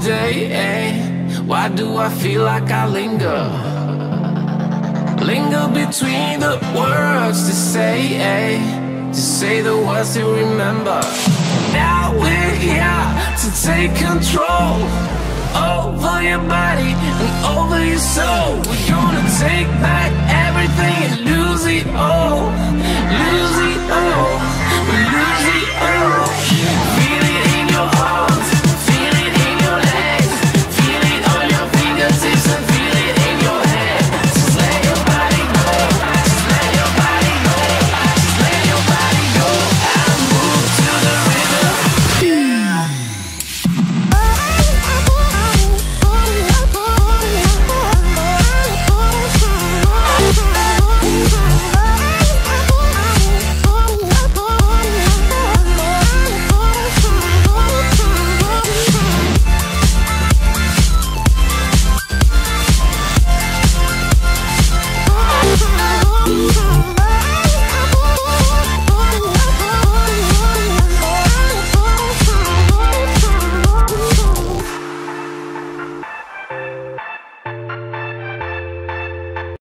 day. Why do I feel like I linger? Linger between the words to say the words to remember. Now we're here to take control over your body and over your soul. We're gonna take back everything and lose it all, lose it all.